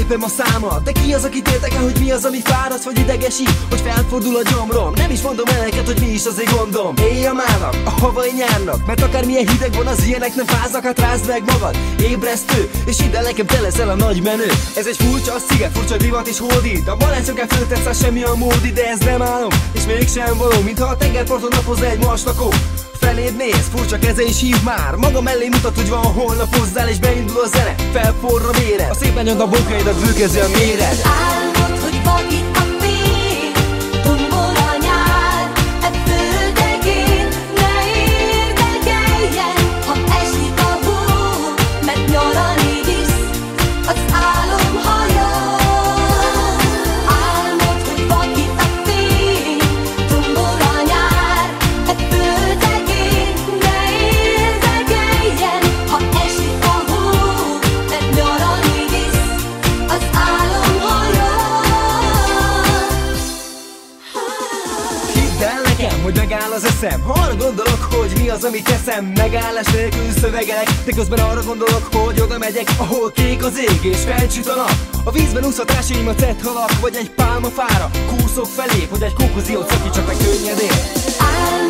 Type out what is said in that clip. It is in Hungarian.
lépem a számat. De ki az, akit érdekel, hogy mi az, ami fáradt vagy idegesít, hogy felfordul a gyomrom? Nem is mondom el neked, hogy mi is az én gondom. Éjjel mának, a havai nyárnak, mert akármilyen hideg van, az ilyenek nem fáznak, hát rázd meg magad. Ébresztő, és hidd el nekem, te leszel a nagy menő. Ez egy furcsa sziget, furcsa divat és hódít. A baláncson föltetsz, semmi a módi, de ez nem álom, és mégsem való, mintha a tengerparton napozna egy maslakó. Feléd néz, furcsa keze és hív már. Maga mellé mutat, hogy van holnap hozzál, és beindul a zene, felforra véred. A szép anyag a bonkaidat bőkezi a méred. Álmod, hogy vakít a fény, tombol a nyár, e földegén ne érdekeljen, ha esik a hó, mert nyaralni visz az álomhajó. Álmod, hogy vakít a fény, tombol a nyár, e földegén ne érdekeljen, ha esik a hó, mert nyaralni visz az álomhajó. Hidd el nekem, hogy megáll az eszem, ha arra gondolok, hogy mi az, amit teszem. Megállás nélkül szövegelek, de közben arra gondolok, hogy oda megyek, ahol kék az ég és felcsüt a nap. A vízben úszhat társaim a halak, vagy egy pálmafára kúszok felé, hogy egy konklúziót szakítsak meg könnyedén.